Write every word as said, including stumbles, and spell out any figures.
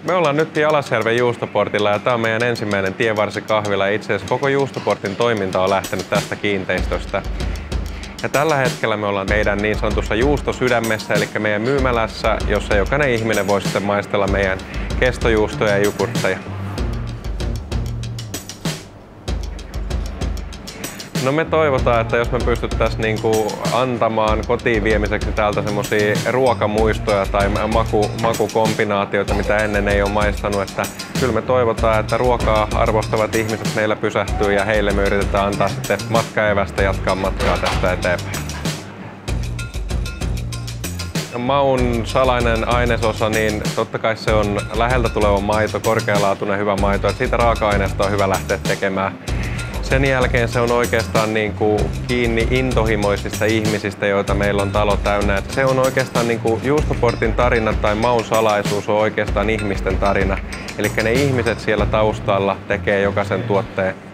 Me ollaan nyt Jalasjärven Juustoportilla ja tämä on meidän ensimmäinen tienvarsikahvila. Itse asiassa koko Juustoportin toiminta on lähtenyt tästä kiinteistöstä. Ja tällä hetkellä me ollaan meidän niin sanotussa juustosydämessä, eli meidän myymälässä, jossa jokainen ihminen voi sitten maistella meidän kestojuustoja ja jogurtteja. No me toivotaan, että jos me pystyttäisiin niinku antamaan kotiin viemiseksi täältä semmosia ruokamuistoja tai maku, makukombinaatioita, mitä ennen ei ole maistanut, että kyllä me toivotaan, että ruokaa arvostavat ihmiset meillä pysähtyy ja heille me yritetään antaa sitten matkaevästä jatkaa matkaa tästä eteenpäin. Maun salainen ainesosa, niin totta kai se on läheltä tuleva maito, korkealaatuinen hyvä maito, että siitä raaka-aineesta on hyvä lähteä tekemään. Sen jälkeen se on oikeastaan niin kuin kiinni intohimoisista ihmisistä, joita meillä on talo täynnä. Et se on oikeastaan niin kuin Juustoportin tarina tai maun salaisuus on oikeastaan ihmisten tarina. Eli ne ihmiset siellä taustalla tekee jokaisen tuotteen